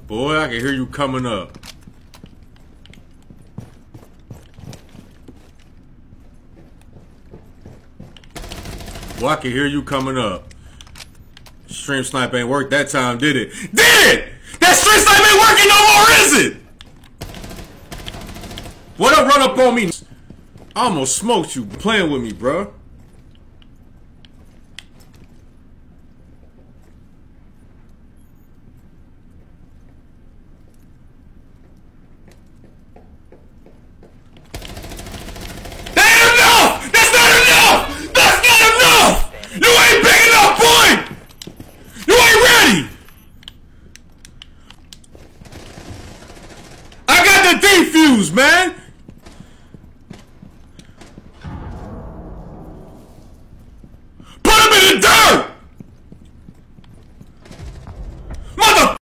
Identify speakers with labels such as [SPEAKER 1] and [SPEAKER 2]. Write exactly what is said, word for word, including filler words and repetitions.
[SPEAKER 1] Boy, I can hear you coming up. Boy, I can hear you coming up. Stream snipe ain't worked that time, did it? Did it? That stream snipe ain't working no more, is it? What up, run up on me? I almost smoked you playing with me, bro. Defuse, man!